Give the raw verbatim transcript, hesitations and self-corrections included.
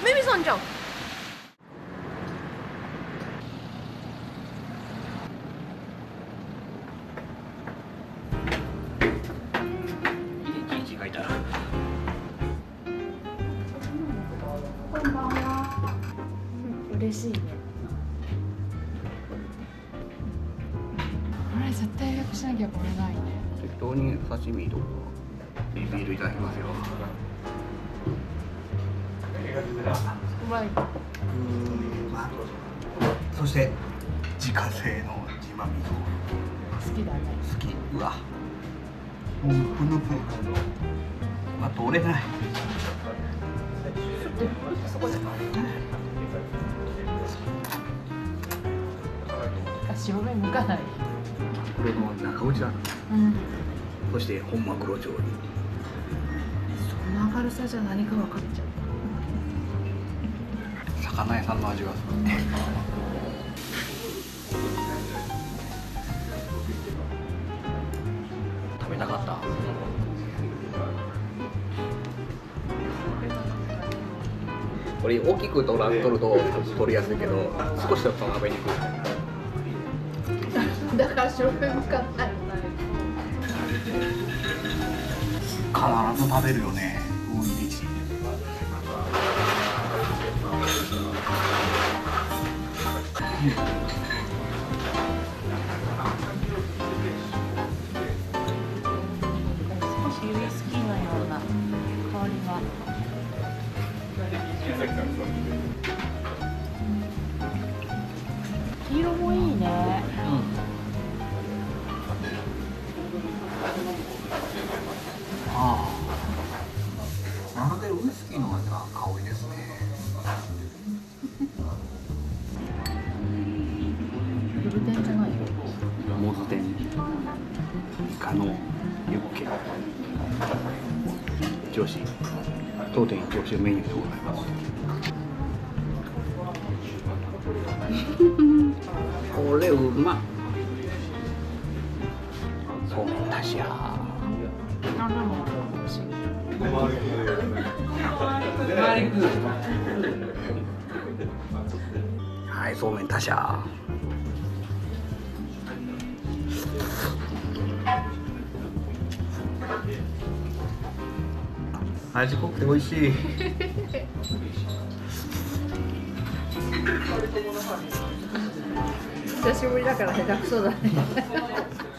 メミさんじゃん。 書いたら。 こんばんは。嬉しいね。 これ絶対予約しなきゃこれないね。 適当に刺身とかビールいただきますよ。 うまい。 そして自家製の自まみそ好きだね。 好き。うわもうぷぬぷまあ取れない。 そこで白目向かない。 これの中落ちだな。 うん。 そして本マグロ調理。 その明るさじゃ何か分かっちゃう。 魚屋さんの味がする。食べたかった。これ大きく取らんとると取りやすいけど、少しだと食べにくい。 だから白目向かない。 必ず食べるよね。大入り地。 少しウイスキーのような香りが。黄色もいいね。 ああ、まるでウイスキーのような香りですね。 フルテンじゃないよ。 モズ天、イカのユッケ、一押し、当店一押しのメニューでございます。これうまっ。そうめんたしや。 あ、でも美味しい。 はい、そうめんたしゃ。味濃くて美味しい。 久しぶりだから下手くそだね。